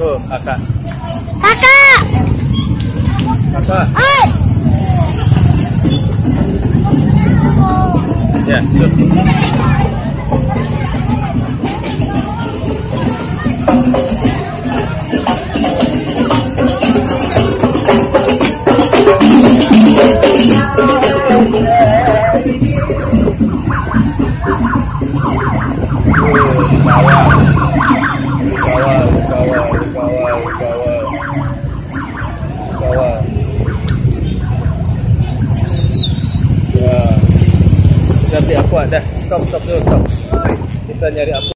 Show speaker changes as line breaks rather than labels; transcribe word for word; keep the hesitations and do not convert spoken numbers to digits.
Tuh, kakak.
Kakak.
Kakak.
Oi.
Ya, tuh. Kawal, kawal, kawal, kawal, kawal. Ya, nanti aku ada. Stop, stop dulu, stop. Kita nyari aku.